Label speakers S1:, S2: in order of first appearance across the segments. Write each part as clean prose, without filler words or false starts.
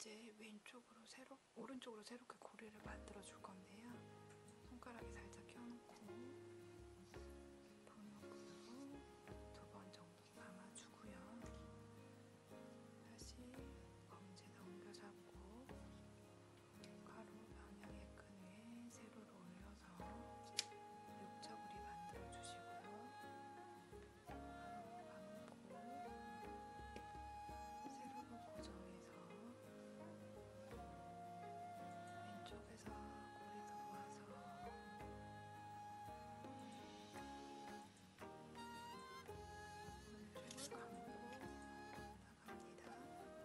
S1: 이제 오른쪽으로 새롭게 고리를 만들어 줄 건데요. 손가락에 살짝 껴놓고 분무근으로 2번 정도 감아주고요. 다시 검지에다 옮겨 잡고 가로 방향의 끈 위에 세로로 올려서 육자고리 만들어 주시고요. 가로 감고 세로로 고정해서 왼쪽에서 고리 들어와서 오른쪽을 감고 나갑니다.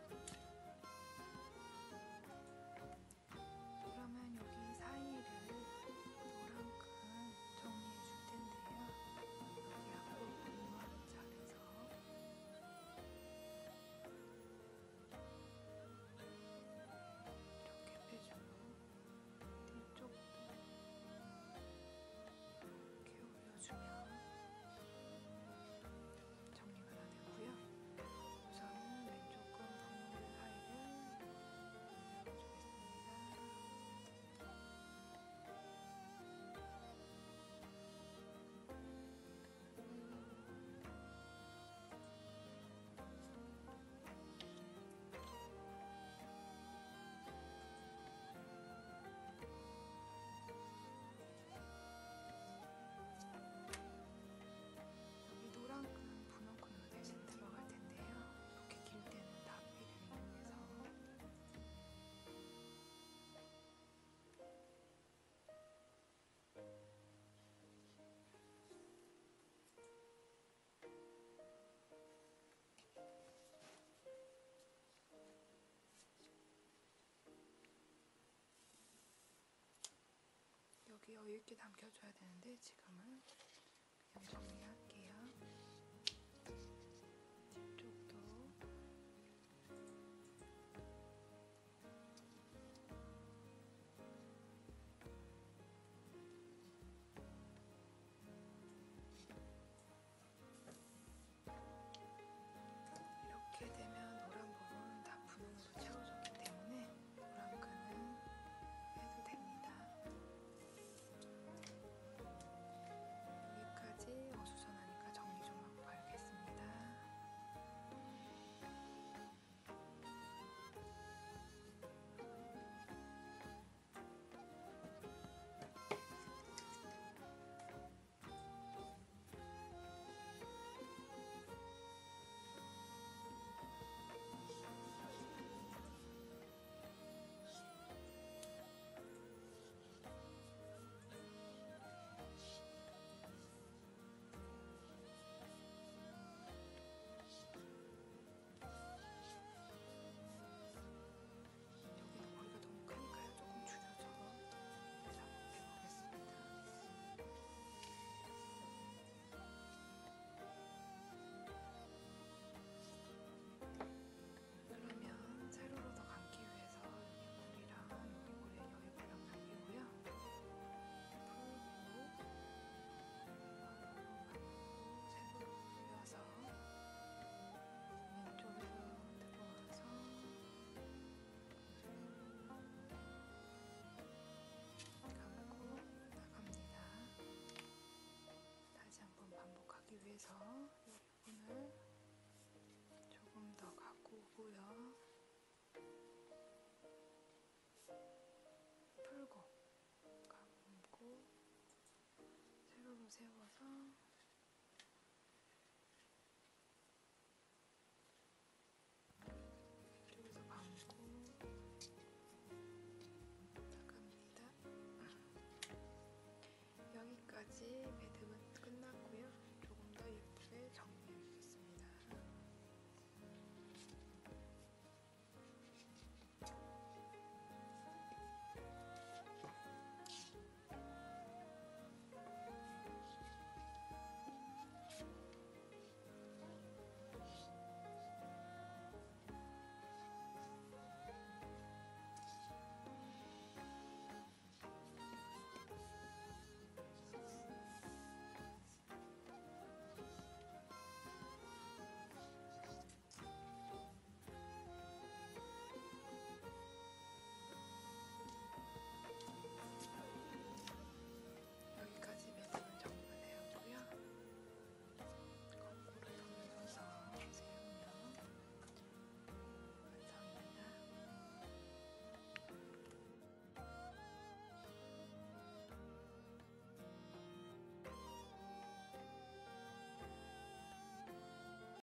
S1: 그러면 여기 사이를 노란 끈 정리해 줄 텐데요. 여기 앞으로 분무하는 자리에서 이렇게 빼주고 뒤쪽도 이렇게 올려주면 정리가 다 되고요. 우선은 왼쪽 끈 분무 사이를 올려주겠습니다. 여기 노란 끈, 분홍 끈으로 대신 들어갈 텐데요. 이렇게 길 때는 닫기를 이용해서 여기 여유있게 남겨줘야 되는데 지금은 그냥 정리할게요. 뒤쪽도 이렇게 되면 노란 부분 다 분홍으로 채워졌기 때문에 노란 끈은 해도 됩니다. 여기까지 어수선하니까 정리 좀 하고 가겠습니다. 여기는 고리가 너무 크니까요. 조금 줄여서 작업해 보겠습니다. 그러면 세로로 더 감기 위해서 여기 고리랑 여기 고리에 여유고리랑 남기고요. 풀고 바로 세로로 올려서 왼쪽에서 들어와서 감고 나갑니다. 다시 한번 반복하기 위해서 이 부분을 조금 더 갖고 오고요. 풀고 감고 세로로 세워서